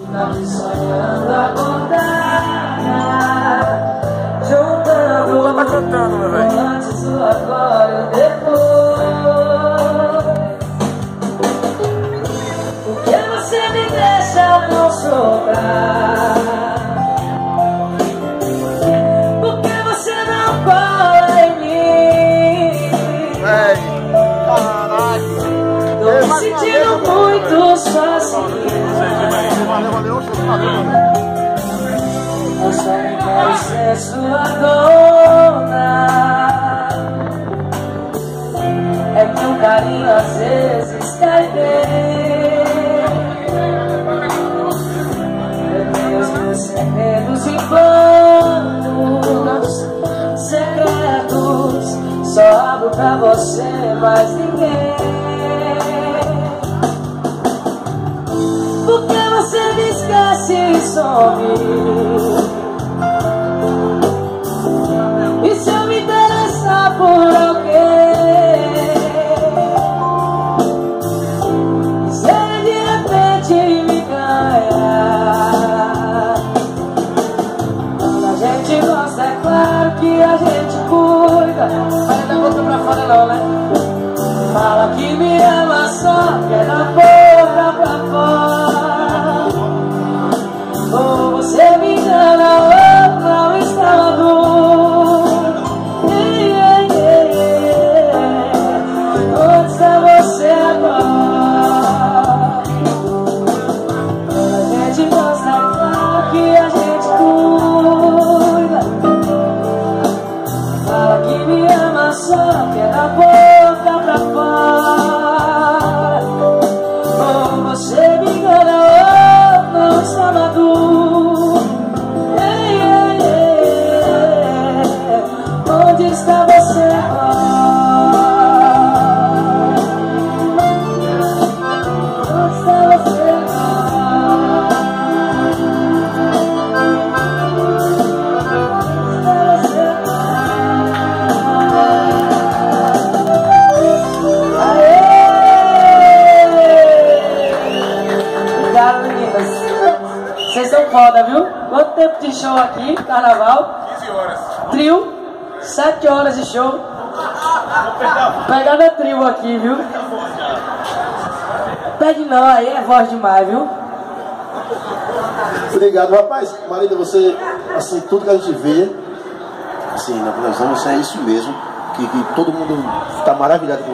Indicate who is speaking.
Speaker 1: Não me sonhando acordar, juntando
Speaker 2: Lula tá cantando, meu velho.
Speaker 1: antes, o agora e o depois. Por que você me deixa não sobrar? Por que você não cola em mim?
Speaker 2: Caralho.
Speaker 1: Tô me sentindo muito sozinho. Eu só me quero ser sua dona. É que um carinho às vezes cai bem. Eu tenho os meus segredos e planos secretos. Só abro pra você, mas ninguém. Por que você me esquece e some? E se eu me interessar por alguém? Se ele de repente me ganhar? Quando a gente gosta, é claro que a gente cuida. Mas não boca pra fora não, né? Fala que me ama só, que é da boca pra fora. Ou você me engana ou não está maduro. Onde está você agora? Quando a gente gosta, é claro que a gente cuida. Fala que me ama só, que é da boca pra fora. Ou você me engana ou não está maduro. Onde está você agora? Onde está você agora? Obrigado, meninas. Vocês são foda, viu? Quanto tempo de show aqui, carnaval?
Speaker 2: 15 horas.
Speaker 1: Trio, 7 horas de show. Pegando trio aqui, viu? Pede não, aí é voz demais, viu?
Speaker 3: Obrigado, rapaz. Marida, você, assim, tudo que a gente vê, assim, na televisão, isso é isso mesmo. Que todo mundo está maravilhado com